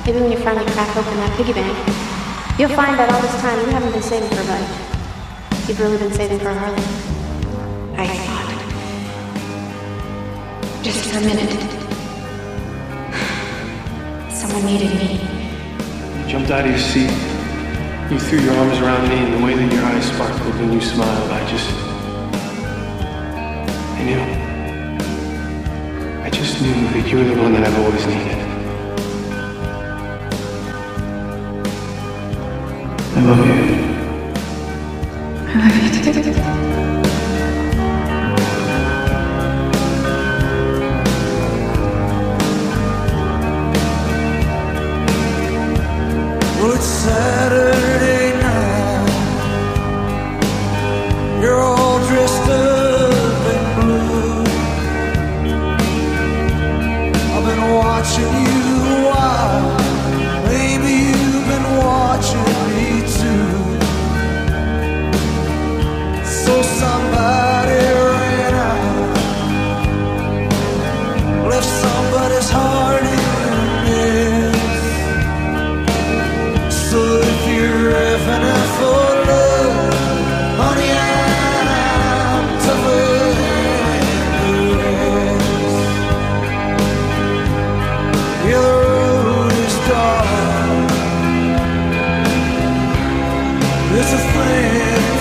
Maybe when you finally crack open that piggy bank, you'll find that all this time you haven't been saving for a bike. You've really been saving for a Harley. I thought. Just for a minute. Someone needed me. You jumped out of your seat. You threw your arms around me, and the way that your eyes sparkled when you smiled, I knew. I just knew that you were the one that I've always needed. I love you. I love you too. Well, it's Saturday night. You're all dressed up in blue. I've been watching you a while. Maybe you've been watching me too. So somebody ran out, left somebody's heart in a mess. So if you're effing out for love, honey, I'm tougher than the rest. Yeah, the road is dark. It's a thing